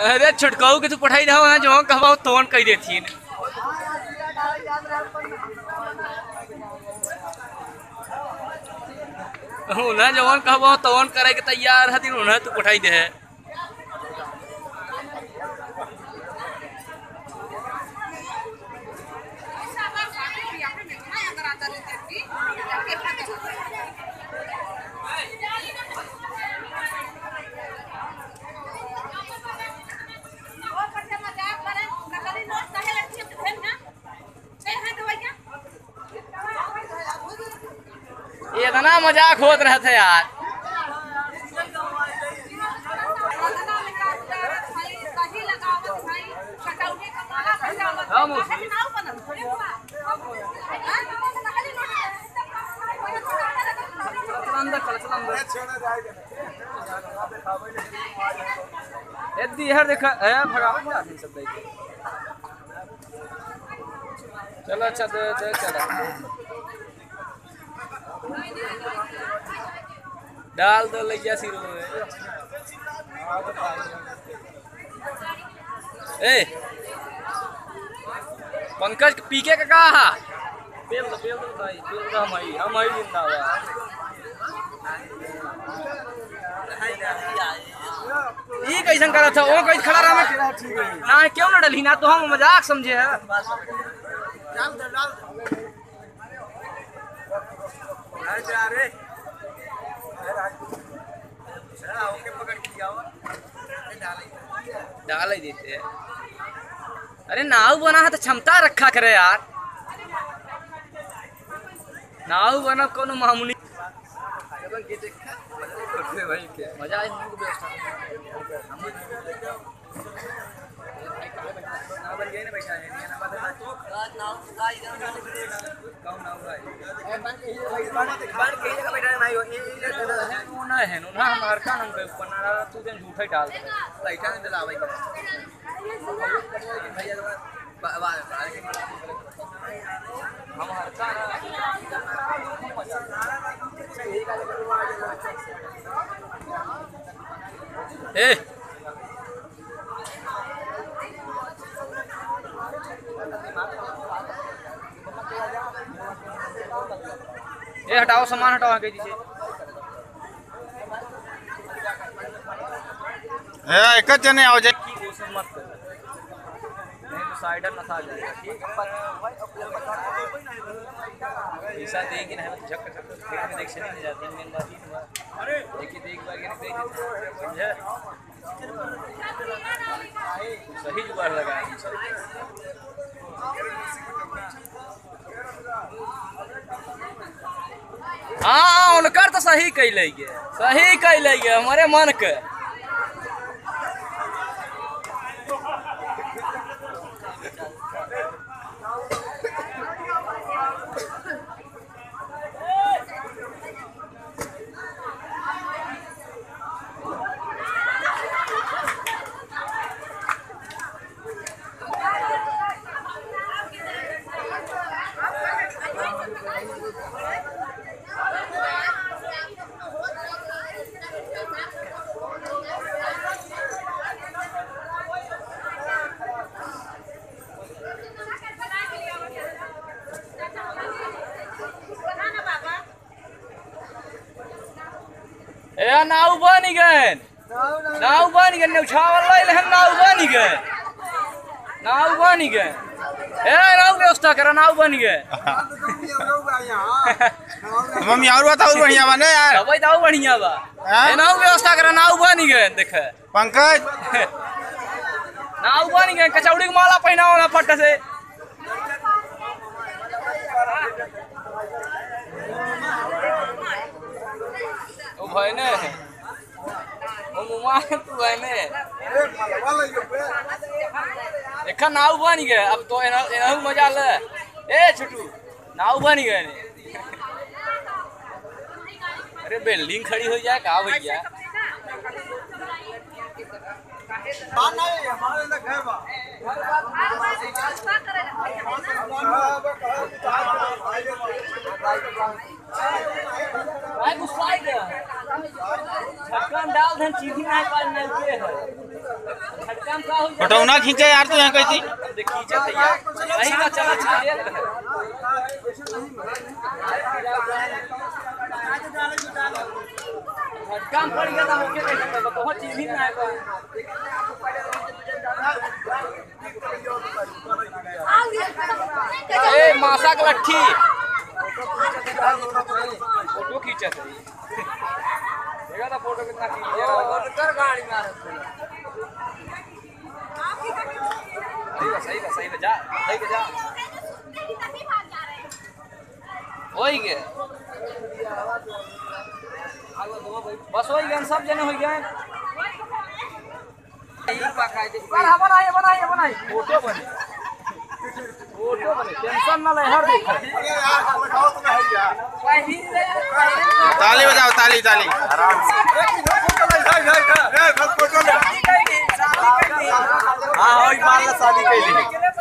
अरे छुटकाऊ के तू पढ़ाई रहा है जो कहवा तोन कह देती उन्हें जवन कहवा तोन करे के तैयार हथिन उन्हें तू पढ़ाई दे है ये इतना मजाक होत रहे थे यार। देखा चलो अच्छा दे चला डाल दो लिया सिर ए पंकज पीके का कहा पेल दो भाई पेल दो हम ही जिंदाबाद ये कैसन करा था वो कैसे खड़ा रहा ना क्यों ना डली ना तो हम मजाक समझे है डाल ही देते हैं। अरे नाव बना है तो क्षमता रखा करे यार नाव बना कोनो मामूली मजा झूठा डाल ए हटाओ सामान हटाओ आगे जी एक जने आओ जाए मत कर नहीं तो साइडर नसा जाएगा ठीक ऐसा देगी ना झक झक देखने देख से नहीं जाती मेन बात ही अरे देखिए देख बार के देख समझे सही जुगाड़ लगाया हाँ उनकर तो सही कैले हमारे मन के नाव बनी गए उछावल नाव बनी गए ए नाव व्यवस्था करा नाव बन गए मम्मी और बताओ बढ़िया बने यार अब बताओ बढ़िया बा ए नाव व्यवस्था करा नाव बनी गए देखे पंकज नाव बनी गए कचौड़ी के माला पहनाओ ना पट्ट से ओ भाई ने ओ मुमा तू भाई ने देखा नाव बन गए अब तो एना मजा ले ए छोटू नाव बन गए ने अरे बिल्डिंग खड़ी हो जाए का भैया ढक्कन डाल धन चीज़ी नहीं पालना है फोटो ना खींचे यार तू यहाँ कैसी खींचा यार नहीं ना चला छाड़िया काम पड़ गया था होके देखो बहुत चीज ही ना है ए मासा का लट्ठी फोटो खींचा था देखा था फोटो कितना खींचा कर गाड़ी मार सही जा वही के बस वही गए सब जने हो गए बनाइए फोटो बने टेंशन ना ले हर देख ताली बजाओ ताली ताली हाँ वही माल ला शादी कैली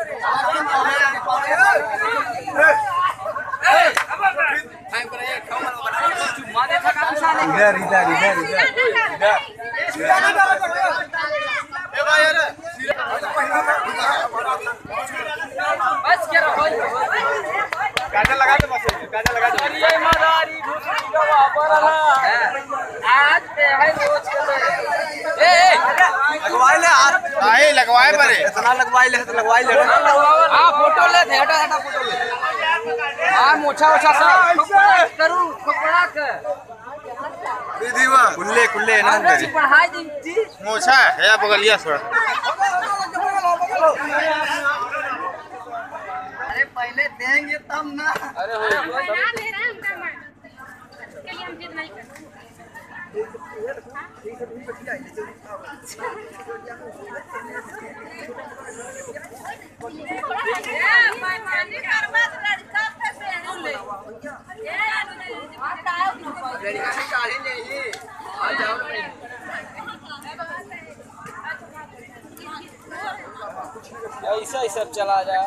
बस क्या रखो काजल लगा दो बस काजल लगा दो ये मदारी भूतरी गवा परला आज पे है रोज के ए लगवाए ले आए लगवाए पर इतना लगवाए ले तो लगवाए ले हां फोटो ले हटा फोटो ले हां मोछा सब करू कपड़ा के दीवा कुल्ले ना करे पढ़ाई दी मोछा है बगलिया सर अरे पहले देंगे तब ना अरे हो बना ले रहे हैं के लिए हम जिद नहीं करते ऐसा ही सब चला जा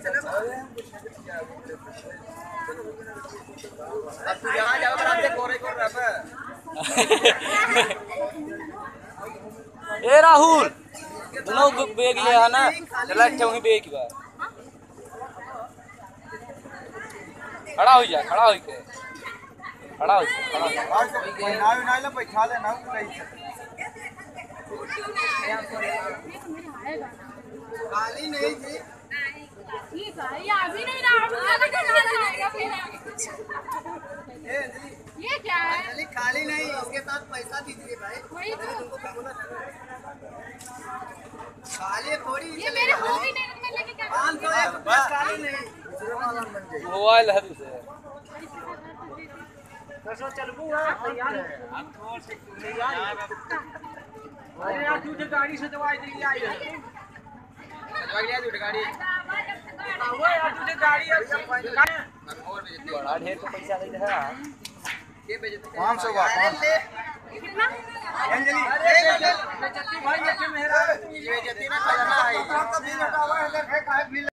ए राहुल दोनों बेग ले है ना चला वही बेग बा खड़ा हो जा खड़ा हो के ना बैठा ले ना खाली नहीं थी ठीक है ये अभी नहीं रहा ये क्या है खाली नहीं इसके साथ पैसा दीजिए भाई वही तो तुमको क्या बोला खाली थोड़ी ये मेरे हो भी नहीं मैं लेके क्या 500 खाली नहीं मोबाइल है दूसरे कैसे चलबू यार अरे यार तुझे गाड़ी से दवाई देगी आई है दवाई ले आ गाड़ी वो यार तुझे गाड़ी बड़ा ढेर को पैसा दे रहा के बेचते 500 का कितना अंजलि बेचती भाई ये मेरा बेचती ना खजाना है